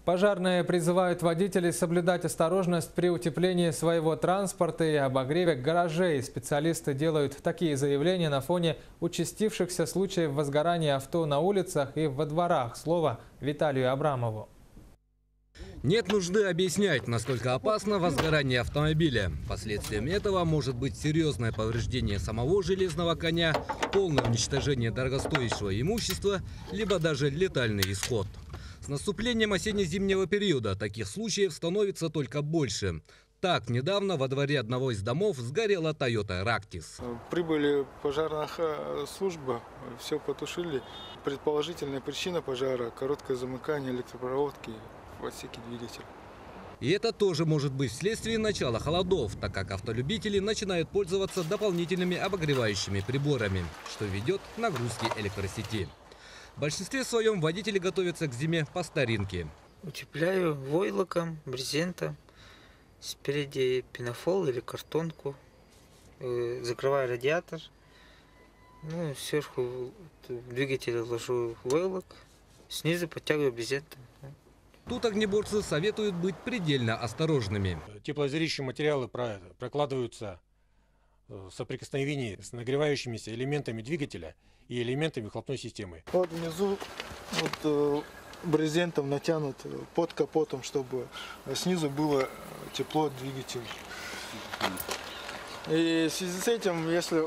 Пожарные призывают водителей соблюдать осторожность при утеплении своего транспорта и обогреве гаражей. Специалисты делают такие заявления на фоне участившихся случаев возгорания авто на улицах и во дворах. Слово Виталию Абрамову. Нет нужды объяснять, насколько опасно возгорание автомобиля. Последствием этого может быть серьезное повреждение самого железного коня, полное уничтожение дорогостоящего имущества, либо даже летальный исход. С наступлением осенне-зимнего периода таких случаев становится только больше. Так, недавно во дворе одного из домов сгорела Toyota Ractis. Прибыли пожарная служба, все потушили. Предположительная причина пожара – короткое замыкание электропроводки в отсеке двигателя. И это тоже может быть вследствие начала холодов, так как автолюбители начинают пользоваться дополнительными обогревающими приборами, что ведет к нагрузке электросети. В большинстве своем водители готовятся к зиме по старинке. Утепляю войлоком, брезентом, спереди пенофол или картонку, закрываю радиатор, сверху двигателя ложу войлок, снизу подтягиваю брезентом. Тут огнеборцы советуют быть предельно осторожными. Теплоизоляющие материалы прокладываются в соприкосновении с нагревающимися элементами двигателя и элементами выхлопной системы. Вот внизу брезентом натянут под капотом, чтобы снизу было тепло от двигателя. И в связи с этим, если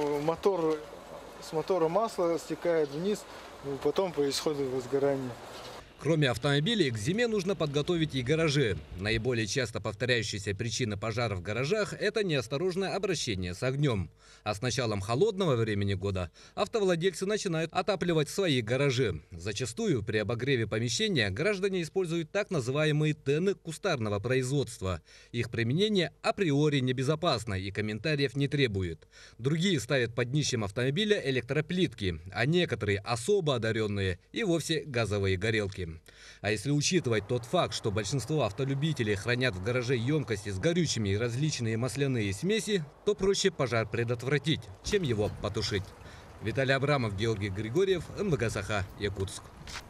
с мотора масло стекает вниз, потом происходит возгорание. Кроме автомобилей, к зиме нужно подготовить и гаражи. Наиболее часто повторяющаяся причина пожаров в гаражах – это неосторожное обращение с огнем. А с началом холодного времени года автовладельцы начинают отапливать свои гаражи. Зачастую при обогреве помещения граждане используют так называемые тены кустарного производства. Их применение априори небезопасно и комментариев не требует. Другие ставят под днищем автомобиля электроплитки, а некоторые, особо одаренные, и вовсе газовые горелки. А если учитывать тот факт, что большинство автолюбителей хранят в гараже емкости с горючими и различные масляные смеси, то проще пожар предотвратить, чем его потушить. Виталий Абрамов, Георгий Григорьев, МВГ Саха, Якутск.